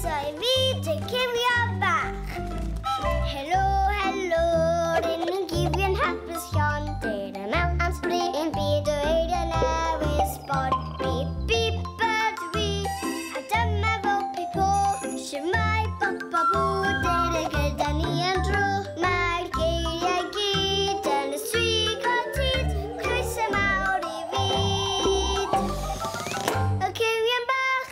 Croeso I fi, Cywion Bach. Helo, helo, rydyn ni'n gifio'n hapus Sion. Dyn y mewn am sbrin yn byd o eirio newydd sport. Bip, bip, ydw fi, a dyma fo pipo. Shwmai, bop, bop, dyn y gyda ni yn dro. Mae'r geiriau gyd yn y swig o tyd. Croeso mawr I fyd. O Cywion Bach.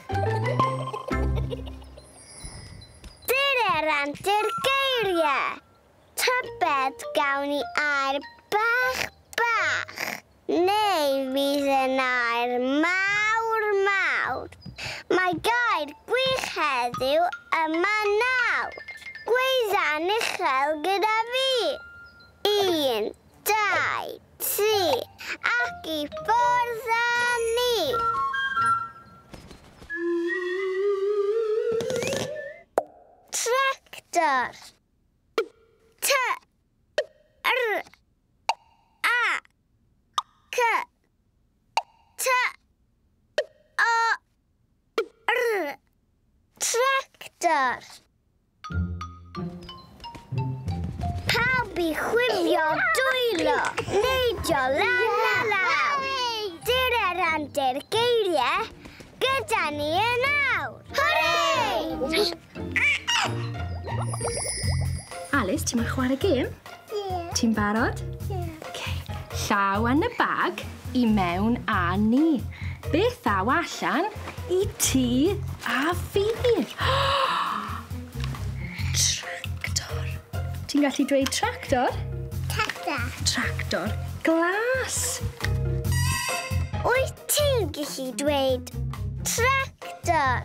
Rantir geiriau. Tybed gawn ni air bach bach. Neu fydd yn air mawr mawr. Mae gair gwych heddiw yma nawr. Gweiddan uchel gyda fi. 1, 2, 3 ac I ffwrdd â ni. Tractor. Tractor. Pawb I chwifio dwylo, neidio la la la. Dyr randir geiriau gyda ni yn awr. Hwrei! Alice, ti'n mynd chwarae gêm? Ti'n barod? Llaw yn y bag I mewn a ni. Beth ddaw allan I ti a fi? Tractor. Ti'n gallu dweud tractor? Tractor. Tractor glas. Wyt ti'n gallu dweud tractor?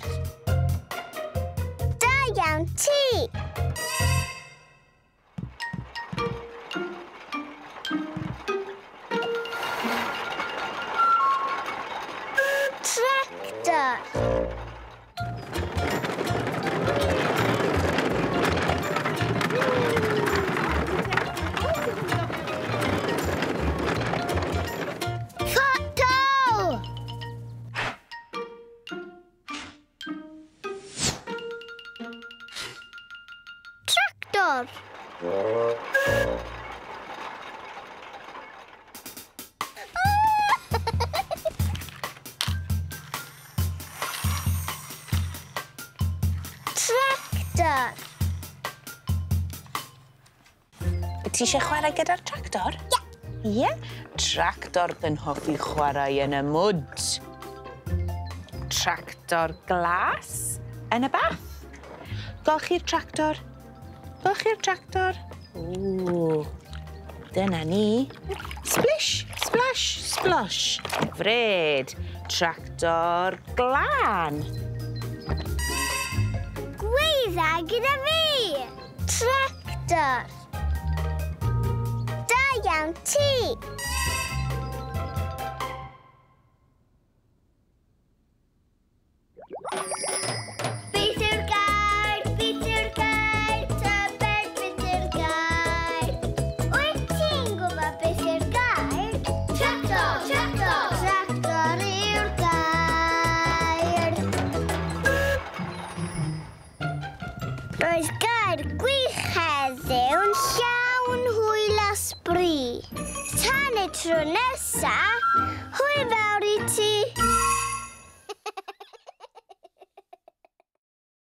Da iawn ti. Tractor. Photo. Tractor. Tractor. Ti eisiau chwarae gyda'r tractor? Ie. Tractor yn hoffi chwarae yn y mwd. Tractor glas yn y bath. Golchi'r tractor. Golchi'r tractor. Ww. Dyna ni. Splish, splash, splosh. Fred. Tractor glân. Gweidda gyda fi. Tractor. Da iawn ti. Beth yw'r gair? Beth yw'r gair? Tybed beth yw'r gair? Wyt ti'n gwybod beth yw'r gair? Tractor! Tractor! Tractor yw'r gair. Roedd gair gwych heddiw'n llawn hwyl a sbri. Tan y tro nesa, hwyl fawr I ti.